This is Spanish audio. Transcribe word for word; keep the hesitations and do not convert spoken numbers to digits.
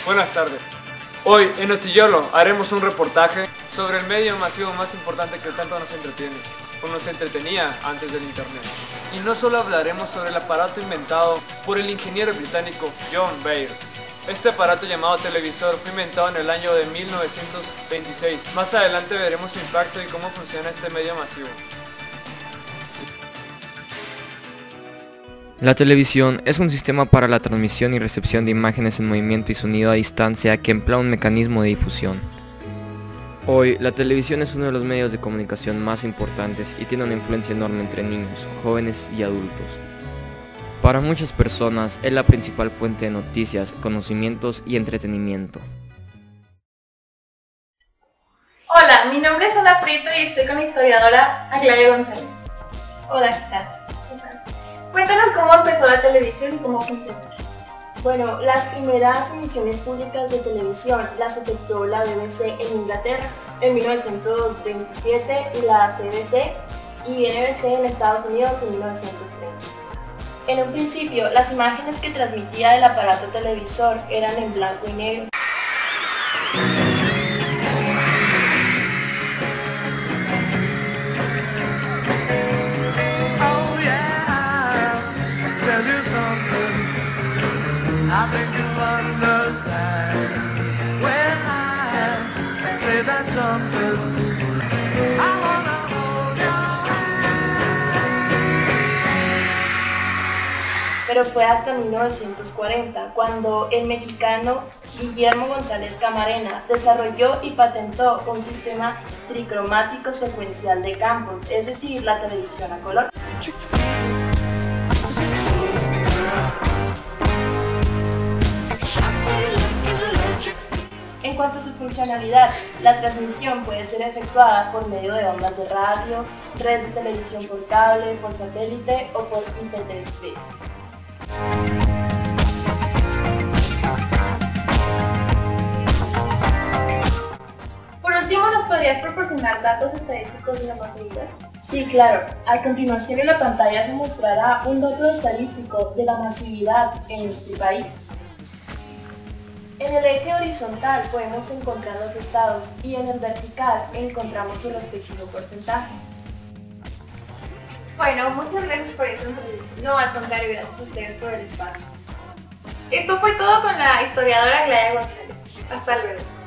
Buenas tardes. Hoy en Notiyolo haremos un reportaje sobre el medio masivo más importante que tanto nos entretiene, o nos entretenía antes del internet. Y no solo hablaremos sobre el aparato inventado por el ingeniero británico John Baer. Este aparato llamado televisor fue inventado en el año de mil novecientos veintiséis. Más adelante veremos su impacto y cómo funciona este medio masivo. La televisión es un sistema para la transmisión y recepción de imágenes en movimiento y sonido a distancia que emplea un mecanismo de difusión. Hoy, la televisión es uno de los medios de comunicación más importantes y tiene una influencia enorme entre niños, jóvenes y adultos. Para muchas personas, es la principal fuente de noticias, conocimientos y entretenimiento. Hola, mi nombre es Ana Prieto y estoy con la historiadora Aglaia González. Hola, ¿qué tal? Cuéntanos cómo empezó la televisión y cómo funciona. Bueno, las primeras emisiones públicas de televisión las efectuó la B B C en Inglaterra en mil novecientos veintisiete y la C B C y N B C en Estados Unidos en mil novecientos treinta. En un principio, las imágenes que transmitía el aparato televisor eran en blanco y negro. I think you'll understand when I say that something. I wanna hold your hand. Pero fue hasta mil novecientos cuarenta cuando el mexicano Guillermo González Camarena desarrolló y patentó un sistema tricromático secuencial de campos, es decir, la televisión a color. En cuanto a su funcionalidad, la transmisión puede ser efectuada por medio de ondas de radio, redes de televisión por cable, por satélite o por I P T V. Por último, ¿nos podrías proporcionar datos estadísticos de la masividad? Sí, claro. A continuación en la pantalla se mostrará un dato estadístico de la masividad en nuestro país. En el eje horizontal podemos encontrar los estados y en el vertical encontramos su respectivo porcentaje. Bueno, muchas gracias por esta entrevista. No, al contrario, gracias a ustedes por el espacio. Esto fue todo con la historiadora Aglaia González. Hasta luego.